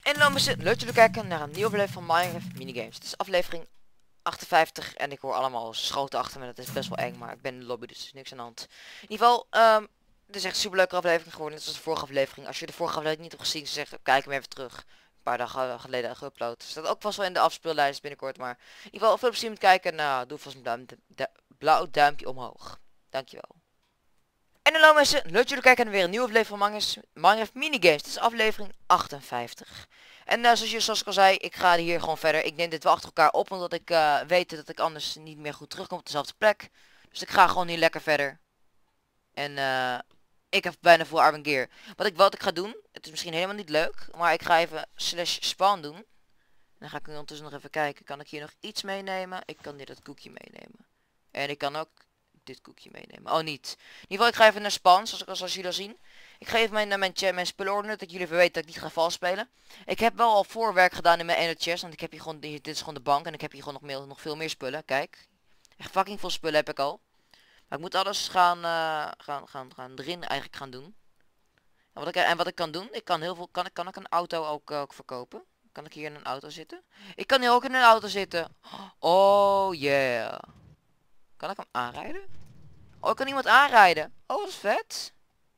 En dan leuk dat jullie kijken naar een nieuwe aflevering van Minecraft Minigames. Het is aflevering 58 en ik hoor allemaal schoten achter me. Dat is best wel eng, maar ik ben in de lobby, dus er is niks aan de hand. In ieder geval, het is echt een super leuke aflevering geworden. Net als de vorige aflevering. Als je de vorige aflevering niet hebt gezien, zeg, kijk hem even terug. Een paar dagen geleden geüpload. Staat ook vast wel in de afspeellijst binnenkort, maar in ieder geval veel plezier met kijken. Nou, doe vast een blauw duimpje omhoog. Dankjewel. En hallo mensen, leuk dat jullie kijken naar weer een nieuwe aflevering van Minecraft Minigames. Dit is aflevering 58. En zoals ik al zei, ik ga hier gewoon verder. Ik neem dit wel achter elkaar op, omdat ik weet dat ik anders niet meer goed terugkom op dezelfde plek. Dus ik ga gewoon hier lekker verder. En ik heb bijna voor Arwen Gear. Wat ik ga doen, het is misschien helemaal niet leuk, maar ik ga even /spawn doen. Dan ga ik ondertussen nog even kijken, kan ik hier nog iets meenemen? Ik kan dit koekje meenemen. En ik kan ook dit koekje meenemen. Oh, niet. In ieder geval, ik ga even naar spawn, zoals jullie al zien. Ik ga even mijn spullen ordenen, dat jullie even weten dat ik niet ga vals spelen. Ik heb wel al voorwerk gedaan in mijn ene chest, want ik heb hier gewoon, dit is gewoon de bank en ik heb hier gewoon nog veel meer spullen. Kijk. Echt fucking veel spullen heb ik al. Maar ik moet alles gaan erin eigenlijk gaan doen. En wat ik kan doen, ik kan heel veel, kan ik een auto ook verkopen? Kan ik hier in een auto zitten? Ik kan hier ook in een auto zitten. Oh yeah. Kan ik hem aanrijden? Oh, ik kan iemand aanrijden. Oh, dat is vet.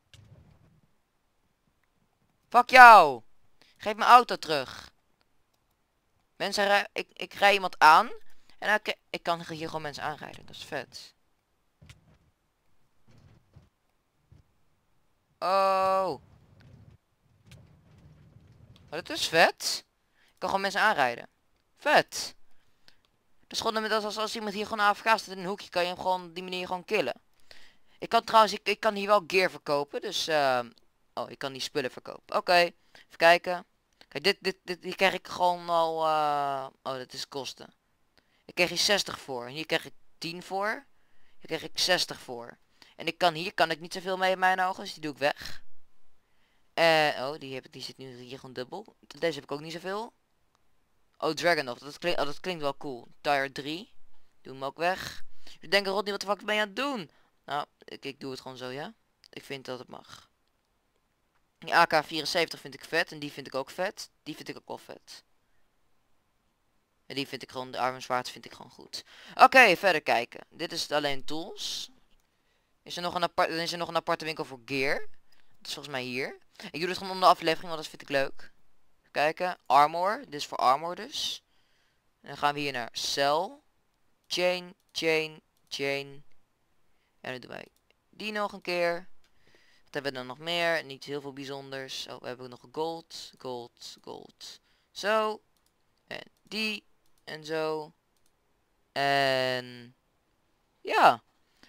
Fuck jou. Geef mijn auto terug. Mensen, ik rij iemand aan. En ik kan hier gewoon mensen aanrijden. Dat is vet. Oh. Maar dat is vet. Ik kan gewoon mensen aanrijden. Vet. Dat is gewoon net als iemand hier gewoon AFK staat in een hoekje, kan je hem gewoon op die manier gewoon killen. Ik kan trouwens, ik kan hier wel gear verkopen, dus oh, ik kan die spullen verkopen. Oké, even kijken. Kijk, hier krijg ik gewoon al, oh, dat is kosten. Ik krijg hier 60 voor, en hier krijg ik 10 voor. Hier krijg ik 60 voor. En hier kan ik niet zoveel mee in mijn ogen, dus die doe ik weg. Oh, die zit nu hier gewoon dubbel. Deze heb ik ook niet zoveel. Oh, Dragon nog. Dat klinkt wel cool. Tire 3. Doe hem ook weg. Je denkt, Rodney, wat de fuck ben je aan het doen? Nou, ik doe het gewoon zo, ja. Ik vind dat het mag. Die AK-74 vind ik vet. En die vind ik ook vet. Die vind ik ook wel vet. En die vind ik gewoon, de armzwaard vind ik gewoon goed. Oké, verder kijken. Dit is alleen tools. Is er nog een aparte winkel voor gear? Dat is volgens mij hier. Ik doe het gewoon onder de aflevering, want dat vind ik leuk. Even kijken. Armor. Dit is voor armor dus. En dan gaan we hier naar cell. Chain. En dan doen wij die nog een keer. Wat hebben we dan nog meer? Niet heel veel bijzonders. Oh, we hebben nog gold. Zo. En die. En zo. En ja.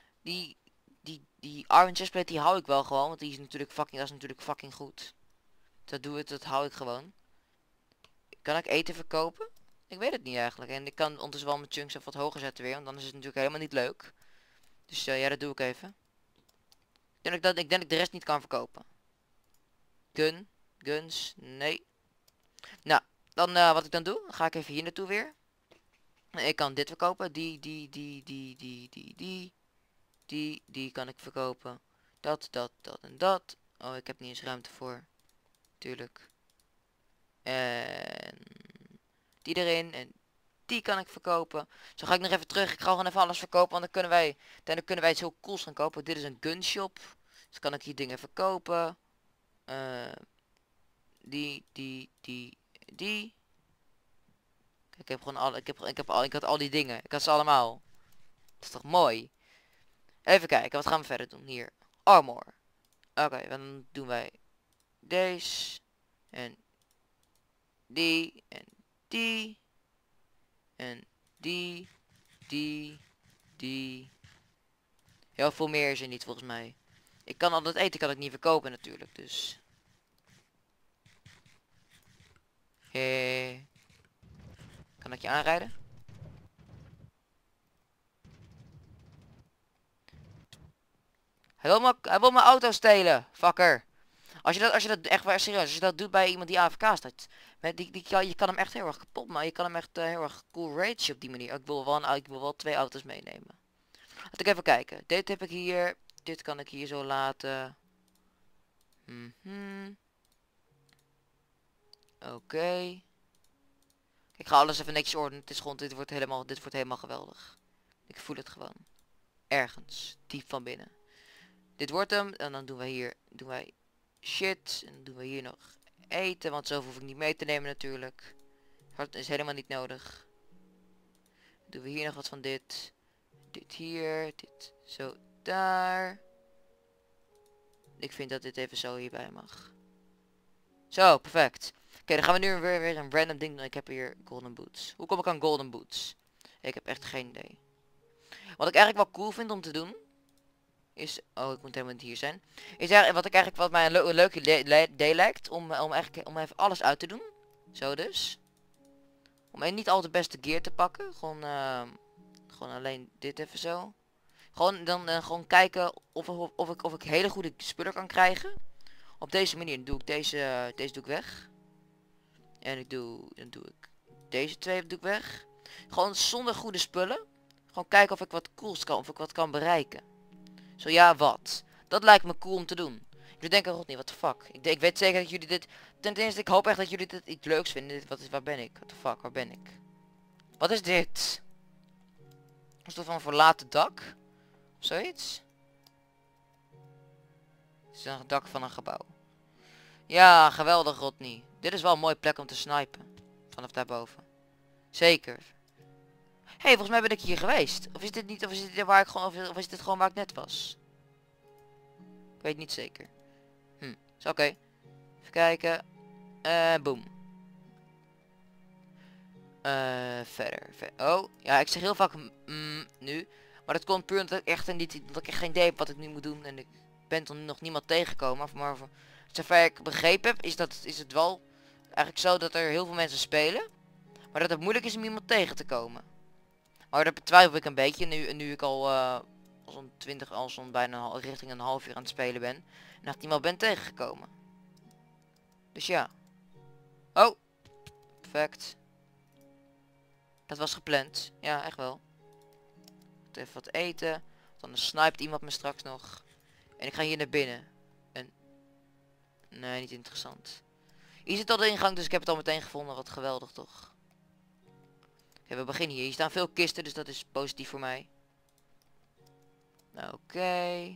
Die iron chestplate die hou ik wel gewoon. Want die is natuurlijk fucking goed. Dat hou ik gewoon. Kan ik eten verkopen? Ik weet het niet eigenlijk. En ik kan ondertussen wel mijn chunks even wat hoger zetten weer. Want anders is het natuurlijk helemaal niet leuk. Dus ja, dat doe ik even. Ik denk dat ik de rest niet kan verkopen. Guns, nee. Nou, dan wat ik dan doe, ga ik even hier naartoe weer. Ik kan dit verkopen. Die kan ik verkopen. Dat en dat. Oh, ik heb niet eens ruimte voor. Tuurlijk. En die erin. En die kan ik verkopen. Zo ga ik nog even terug. Ik ga gewoon even alles verkopen. Want dan kunnen wij iets heel cools gaan kopen. Dit is een gunshop. Dus kan ik hier dingen verkopen. Die. Kijk, ik heb gewoon al, ik had al die dingen. Ik had ze allemaal. Dat is toch mooi? Even kijken, wat gaan we verder doen? Hier. Armor. Oké, dan doen wij deze. En die. En die. En die. Die. Heel veel meer is er niet volgens mij. Ik kan al dat eten kan ik niet verkopen natuurlijk, dus. Kan ik je aanrijden? Hij wil mijn auto stelen, fucker. Als je dat echt waar serieus, als je dat doet bij iemand die AFK staat. Je kan hem echt heel erg kapot maken. Je kan hem echt heel erg cool rage op die manier. Ik wil wel 2 auto's meenemen. Laat ik even kijken. Dit heb ik hier. Dit kan ik hier zo laten. Oké. Ik ga alles even netjes ordenen. Het is gewoon, dit wordt helemaal geweldig. Ik voel het gewoon. Ergens. Diep van binnen. Dit wordt hem. En dan doen wij shit. En dan doen we hier nog eten. Want zoveel hoef ik niet mee te nemen natuurlijk. Dat is helemaal niet nodig. Dan doen we hier nog wat van dit. Dit hier. Dit zo daar. Ik vind dat dit even zo hierbij mag. Zo, perfect. Oké, dan gaan we nu weer een random ding doen. Ik heb hier golden boots. Hoe kom ik aan golden boots? Ik heb echt geen idee. Wat ik eigenlijk wel cool vind om te doen. Is... Oh, ik moet helemaal niet hier zijn. Is eigenlijk wat mij een leuke idee lijkt. Om even alles uit te doen. Zo dus. Om niet al de beste gear te pakken. Gewoon alleen dit even zo. Gewoon kijken of ik hele goede spullen kan krijgen. Op deze manier doe ik deze doe ik weg. En dan doe ik deze twee doe ik weg. Gewoon zonder goede spullen. Gewoon kijken of ik wat cools kan, of ik wat kan bereiken. Zo ja, wat? Dat lijkt me cool om te doen. Jullie denken, Rodney, what the fuck? Ik weet zeker dat jullie dit... Ten eerste, ik hoop echt dat jullie dit iets leuks vinden. Waar ben ik? What the fuck, waar ben ik? Wat is dit? Is dat van een verlaten dak? Of zoiets? Het is een dak van een gebouw. Ja, geweldig, Rodney. Dit is wel een mooie plek om te snipen. Vanaf daarboven. Zeker. Hé, volgens mij ben ik hier geweest. Of is dit niet, of is dit waar ik gewoon, of is dit gewoon waar ik net was? Ik weet niet zeker. Is oké. Even kijken. Boom. Verder. Oh, ja, ik zeg heel vaak nu. Maar dat komt puur omdat ik echt geen idee heb wat ik nu moet doen. En ik ben er nog niemand tegengekomen. Maar zover ik begrepen heb, is het wel eigenlijk zo dat er heel veel mensen spelen. Maar dat het moeilijk is om iemand tegen te komen. Maar dat betwijfel ik een beetje. Nu ik al zo'n bijna richting een half uur aan het spelen ben. En dat iemand ben tegengekomen. Dus ja. Oh. Perfect. Dat was gepland. Ja, echt wel. Even wat eten. Dan snipet iemand me straks nog. En ik ga hier naar binnen. En... Nee, niet interessant. Hier zit al de ingang, dus ik heb het al meteen gevonden. Wat geweldig toch. Oké, we beginnen hier. Hier staan veel kisten, dus dat is positief voor mij. Oké.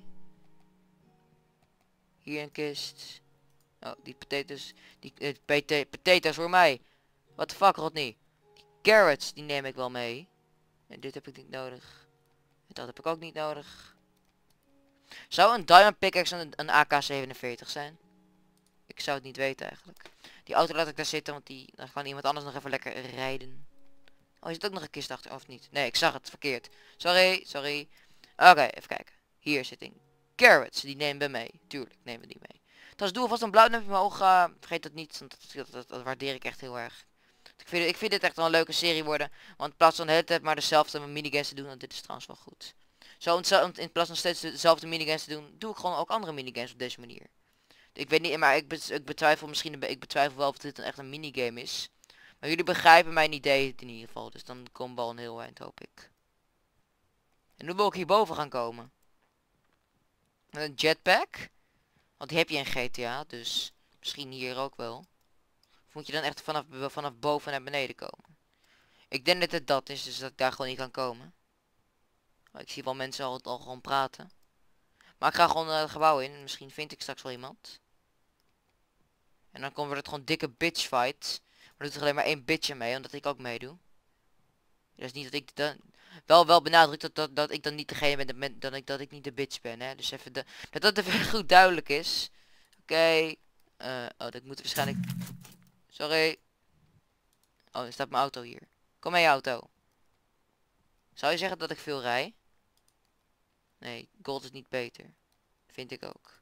Hier een kist. Oh, die potatoes. Die potatoes voor mij. What the fuck, Rodney? Die carrots, die neem ik wel mee. En dit heb ik niet nodig. En dat heb ik ook niet nodig. Zou een diamond pickaxe een AK-47 zijn? Ik zou het niet weten eigenlijk. Die auto laat ik daar zitten, want dan kan iemand anders nog even lekker rijden. Oh, is het ook nog een kist achter of niet? Nee, ik zag het verkeerd. Sorry. Oké, even kijken. Hier zit een carrots, die nemen we mee. Tuurlijk nemen we die mee. Trouwens, doe alvast een blauw duimpje omhoog. Vergeet dat niet, want dat waardeer ik echt heel erg. Ik vind dit echt wel een leuke serie worden. Want in plaats van de hele tijd maar dezelfde minigames te doen, want dit is trouwens wel goed. Zo, in plaats van steeds dezelfde minigames te doen, doe ik gewoon ook andere minigames op deze manier. Ik weet niet, maar ik betwijfel ik betwijfel wel of dit echt een minigame is. Maar jullie begrijpen mijn idee in ieder geval, dus dan komt wel een heel eind, hoop ik. En nu wil ik hierboven gaan komen. Met een jetpack. Want die heb je in GTA, dus misschien hier ook wel. Of moet je dan echt vanaf boven naar beneden komen? Ik denk dat het dat is, dus dat ik daar gewoon niet kan komen. Maar ik zie wel mensen al gewoon praten. Maar ik ga gewoon het gebouw in. Misschien vind ik straks wel iemand. En dan komt het gewoon dikke bitch fight. Maar doet er alleen maar één bitch mee, omdat ik ook meedoe. Dat is niet dat ik dan... Wel benadrukt dat ik dan niet degene ben, dat ik niet de bitch ben, hè. Dus even dat even goed duidelijk is. Oké. Oh, dat moet waarschijnlijk... Sorry. Oh, er staat mijn auto hier. Kom mee, auto. Zou je zeggen dat ik veel rij? Nee, gold is niet beter. Vind ik ook.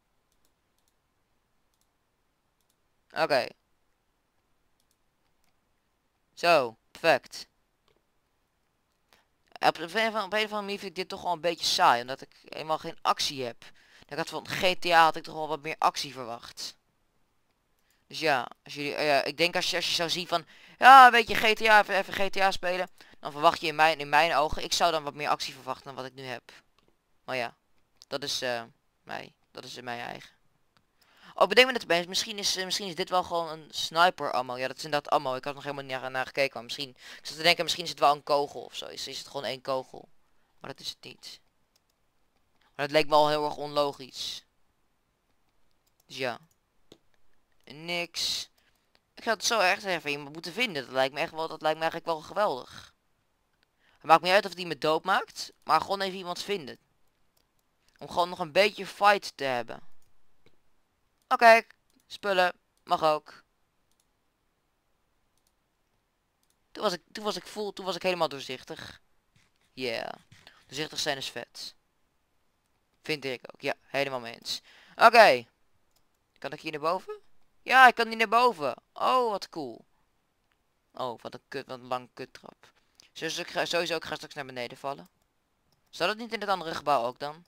Oké. Zo, perfect. Op een of andere manier vind ik dit toch wel een beetje saai, omdat ik helemaal geen actie heb. Ik had van GTA had ik toch wel wat meer actie verwacht. Dus ja, als jullie, ik denk als je zou zien van, ja, weet je, GTA, even GTA spelen, dan verwacht je in mijn ogen, ik zou dan wat meer actie verwachten dan wat ik nu heb. Maar ja, dat is mij, dat is mijn eigen. Oh, bedenk me net opeens. Misschien is dit wel gewoon een sniper ammo. Ja, dat is inderdaad ammo. Ik had nog helemaal niet naar gekeken. Maar misschien... Ik zat te denken, misschien is het wel een kogel of zo. Is het gewoon één kogel. Maar dat is het niet. Maar dat leek wel heel erg onlogisch. Dus ja. Niks. Ik zou het zo erg even iemand moeten vinden. Dat lijkt me eigenlijk wel geweldig. Het maakt me niet uit of die me dood maakt. Maar gewoon even iemand vinden. Om gewoon nog een beetje fight te hebben. Oké, spullen. Mag ook. Toen was ik helemaal doorzichtig. Yeah. Doorzichtig zijn is vet. Vind ik ook. Ja, helemaal mee eens. Oké. Kan ik hier naar boven? Ja, ik kan hier naar boven. Oh, wat cool. Oh, wat een lange kuttrap. Sowieso, ik ga straks naar beneden vallen. Zou dat niet in het andere gebouw ook dan?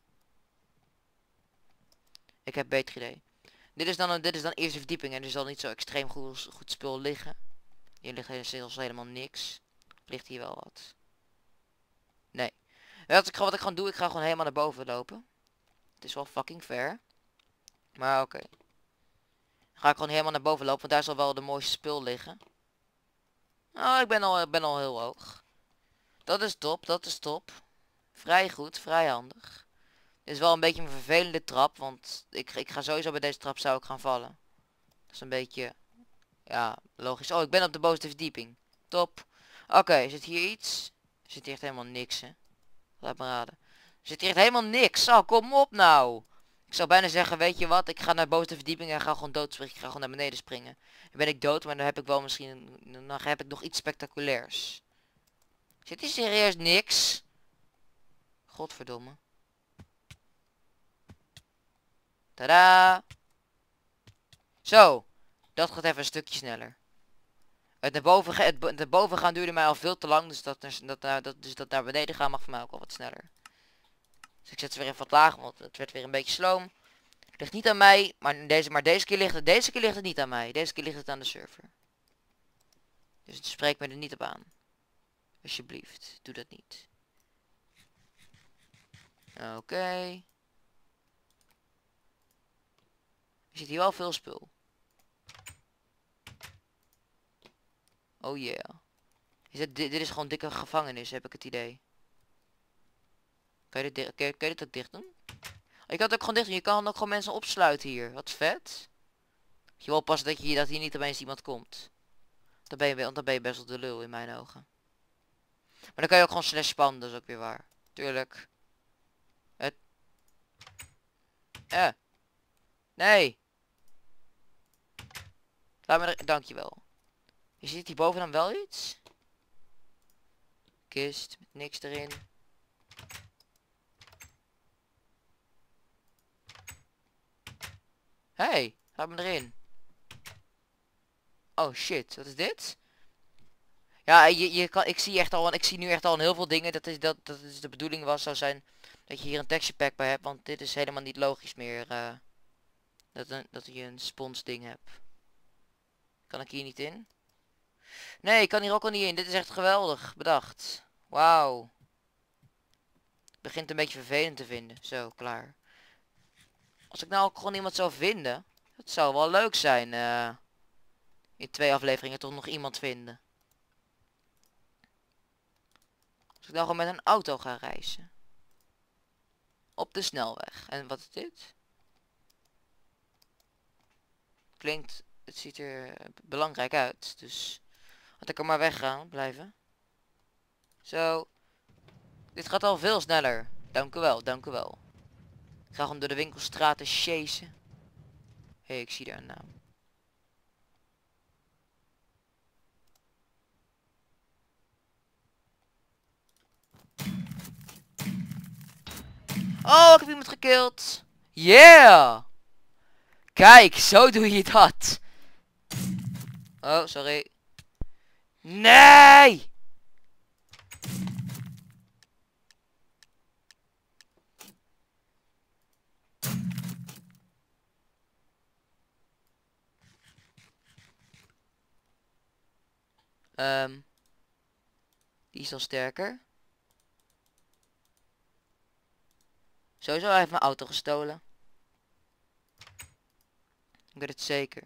Ik heb beter idee. Dit is dan eerste verdieping en er zal niet zo extreem goed spul liggen. Hier ligt zelfs helemaal niks. Ligt hier wel wat? Nee. Wat ik gewoon doe, ik ga gewoon helemaal naar boven lopen. Het is wel fucking ver. Maar oké. Dan ga ik gewoon helemaal naar boven lopen, want daar zal wel de mooiste spul liggen. Oh, ik ben al heel hoog. Dat is top, dat is top. Vrij goed, vrij handig. Dit is wel een beetje een vervelende trap, want ik ga sowieso bij deze trap zou ik gaan vallen. Dat is een beetje, ja, logisch. Oh, ik ben op de bovenste verdieping. Top. Oké, zit hier iets? Zit hier echt helemaal niks, hè? Laat me raden. Zit hier echt helemaal niks. Oh, kom op nou. Ik zou bijna zeggen, weet je wat? Ik ga naar de bovenste verdieping en ga gewoon doodspringen. Ik ga gewoon naar beneden springen. Dan ben ik dood, maar dan heb ik wel misschien... Dan heb ik nog iets spectaculairs. Zit hier serieus niks? Godverdomme. Tadaa. Zo. Dat gaat even een stukje sneller. Het naar boven gaan duurde mij al veel te lang. Dus dat naar beneden gaan mag voor mij ook al wat sneller. Dus ik zet ze weer even wat lager, want het werd weer een beetje sloom. Het ligt niet aan mij, maar deze keer ligt het niet aan mij. Deze keer ligt het aan de server. Dus het spreekt me er niet op aan. Alsjeblieft, doe dat niet. Oké. Er zit hier wel veel spul. Oh yeah. Dit is gewoon dikke gevangenis, heb ik het idee. Kan je dit ook dicht doen? Oh, je kan het ook gewoon dicht doen. Je kan ook gewoon mensen opsluiten hier. Wat vet. Moet je wel oppassen dat hier niet opeens iemand komt. Want dan ben je best wel de lul in mijn ogen. Maar dan kan je ook gewoon slash spannen, dat is ook weer waar. Tuurlijk. Nee. Laat me er... Dankjewel. Je ziet hierboven dan wel iets? Kist met niks erin. Hey, laat me erin. Oh shit, wat is dit? Ja, ik zie nu echt al heel veel dingen. Dat is de bedoeling zou zijn dat je hier een texture pack bij hebt. Want dit is helemaal niet logisch meer. Dat je een spons ding hebt. Kan ik hier niet in? Nee, ik kan hier ook al niet in. Dit is echt geweldig bedacht. Wauw. Het begint een beetje vervelend te vinden. Zo, klaar. Als ik nou ook gewoon iemand zou vinden. Het zou wel leuk zijn. In 2 afleveringen toch nog iemand vinden. Als ik nou gewoon met een auto ga reizen. Op de snelweg. En wat is dit? Klinkt, het ziet er belangrijk uit. Dus had ik er maar weggaan, blijven. Zo. Dit gaat al veel sneller. Dank u wel, dank u wel. Ik ga gewoon door de winkelstraten chasen. Hé, ik zie daar een naam. Oh, ik heb iemand gekild. Yeah! Kijk, zo doe je dat. Oh, sorry. Nee! Die is al sterker. Sowieso, hij heeft mijn auto gestolen. Ik weet het zeker.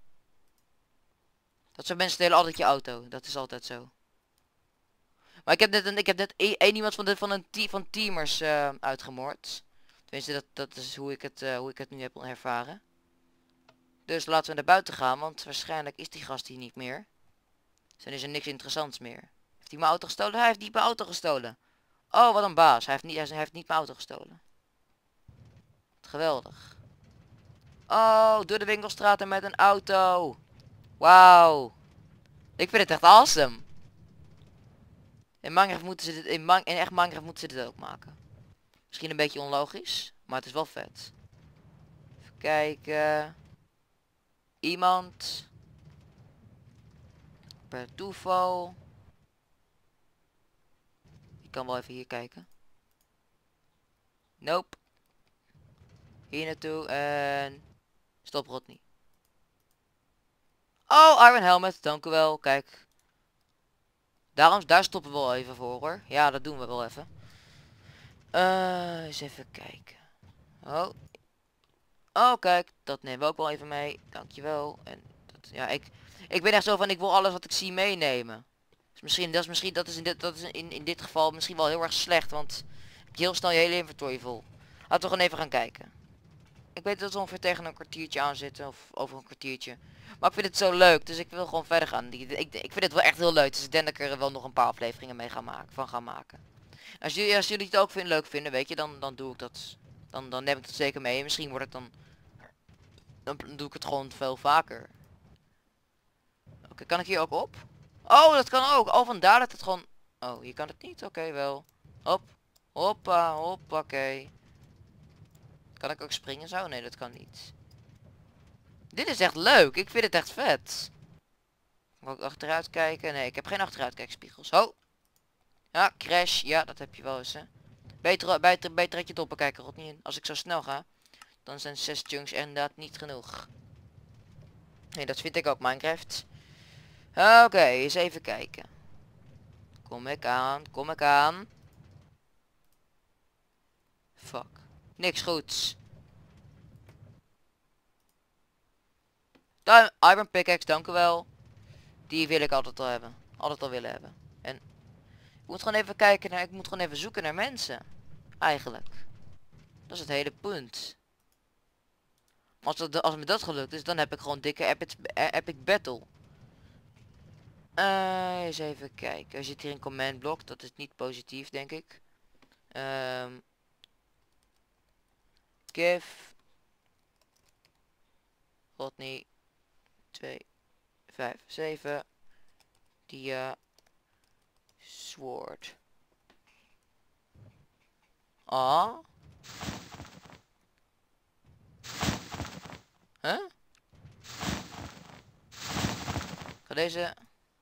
Dat soort mensen delen altijd je auto. Dat is altijd zo. Maar ik heb net één iemand van teamers uitgemoord. Tenminste, dat is hoe ik het nu heb ervaren. Dus laten we naar buiten gaan, want waarschijnlijk is die gast hier niet meer. Dus dan is er niks interessants meer. Heeft hij mijn auto gestolen? Hij heeft niet mijn auto gestolen. Oh, wat een baas. Hij heeft niet mijn auto gestolen. Geweldig. Oh, door de winkelstraten met een auto. Wauw. Ik vind het echt awesome. In Minecraft moeten ze dit, in echt Minecraft moeten ze dit ook maken. Misschien een beetje onlogisch, maar het is wel vet. Even kijken. Iemand. Per toeval. Ik kan wel even hier kijken. Nope. Hier naartoe en... Stop Rodney. Oh, Iron Helmet, dank u wel. Kijk. Daar stoppen we wel even voor hoor. Ja, dat doen we wel even. Eens even kijken. Oh. Oh, kijk. Dat nemen we ook wel even mee. Dankjewel. En dat, ja, ik ben echt zo van, ik wil alles wat ik zie meenemen. Dus misschien, dat is in dit geval misschien wel heel erg slecht. Want heb je heel snel je hele inventory vol. Laten we gewoon even gaan kijken. Ik weet dat we ongeveer tegen een kwartiertje aan zitten. Of over een kwartiertje. Maar ik vind het zo leuk. Dus ik wil gewoon verder gaan. Ik vind het wel echt heel leuk. Dus ik denk dat ik er wel nog een paar afleveringen mee gaan maken. Als jullie het ook leuk vinden, weet je, dan doe ik dat. Dan neem ik het zeker mee. En misschien wordt het dan doe ik het gewoon veel vaker. Oké, kan ik hier ook op? Oh, dat kan ook. Oh, vandaar dat het gewoon... Oh, hier kan het niet. Oké, wel. Hop. Hoppa, hoppakee. Kan ik ook springen zo? Nee, dat kan niet. Dit is echt leuk. Ik vind het echt vet. Kan ik ook achteruit kijken? Nee, ik heb geen achteruitkijkspiegels. Oh. Ja, crash. Ja, dat heb je wel eens, hè. Beter dat je het op kijken, Rot niet in. Als ik zo snel ga, dan zijn 6 chunks inderdaad niet genoeg. Nee, dat vind ik ook Minecraft. Oké, eens even kijken. Kom ik aan, kom ik aan. Fuck. Niks goeds. Iron pickaxe, dank u wel. Die wil ik altijd al hebben. Altijd al willen hebben. En ik moet gewoon even kijken naar, ik moet gewoon even zoeken naar mensen. Eigenlijk. Dat is het hele punt. Als me dat gelukt is, dan heb ik gewoon dikke epic battle. Eens even kijken. Er zit hier een command block. Dat is niet positief, denk ik. Give Rodney 2, 5, 7. Dia Sword. Ah. Huh? Ga deze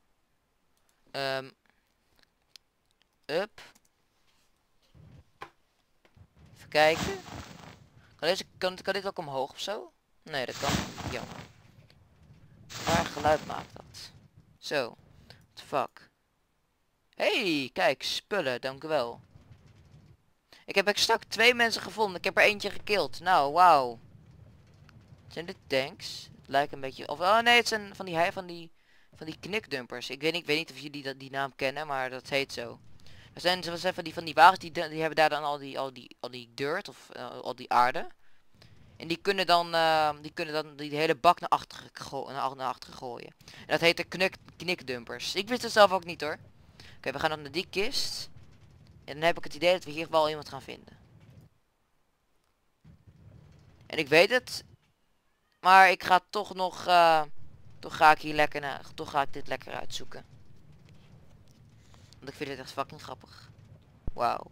up. Even kijken. Kan dit ook omhoog of zo? Nee, dat kan niet. Jammer. Waar geluid maakt dat? Zo. What the fuck? Hey, kijk, spullen, dank u wel. Ik heb exact 2 mensen gevonden. Ik heb er eentje gekild. Nou, wauw. Zijn dit tanks? Het lijkt een beetje... Of, oh nee, het zijn van die knikdumpers. Ik weet niet of jullie die naam kennen, maar dat heet zo. Er zijn van die wagens die hebben daar dan al die dirt of al die aarde. En die kunnen dan die hele bak naar achteren gooien. En dat heet de knikdumpers. Ik wist het zelf ook niet hoor. Oké, we gaan dan naar die kist. En dan heb ik het idee dat we hier wel iemand gaan vinden. En ik weet het. Maar ik ga toch nog... toch ga ik hier lekker naar... Toch ga ik dit lekker uitzoeken. Want ik vind dit echt fucking grappig. Wauw.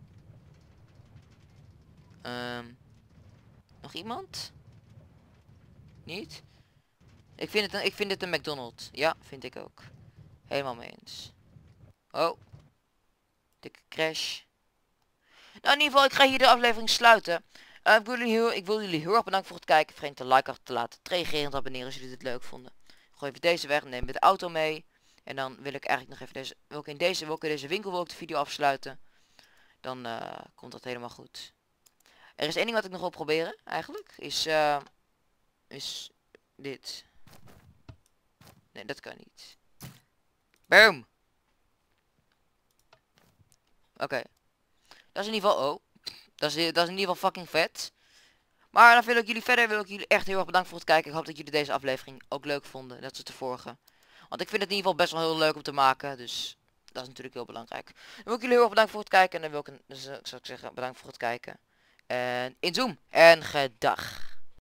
Nog iemand? Niet? Ik vind het een McDonald's. Ja, vind ik ook. Helemaal mee eens. Oh. Dikke crash. Nou, in ieder geval, ik ga hier de aflevering sluiten. Ik wil jullie heel erg bedanken voor het kijken. Vergeet de like achter te laten. Reageren en abonneren als jullie dit leuk vonden. Gooi even deze weg. Neem met de auto mee. En dan wil ik eigenlijk nog even wil ik deze winkel wil ik de video afsluiten. Dan komt dat helemaal goed. Er is één ding wat ik nog wil proberen. Eigenlijk. Is dit. Nee, dat kan niet. Boom. Oké. Dat is in ieder geval... Oh. Dat is in ieder geval fucking vet. Maar dan wil ik jullie verder, wil ik jullie echt heel erg bedanken voor het kijken. Ik hoop dat jullie deze aflevering ook leuk vonden. Net als de vorige. Want ik vind het in ieder geval best wel heel leuk om te maken. Dus dat is natuurlijk heel belangrijk. Dan wil ik jullie heel erg bedanken voor het kijken. En dan wil ik, zou ik zeggen, bedankt voor het kijken. En in Zoom. En gedag.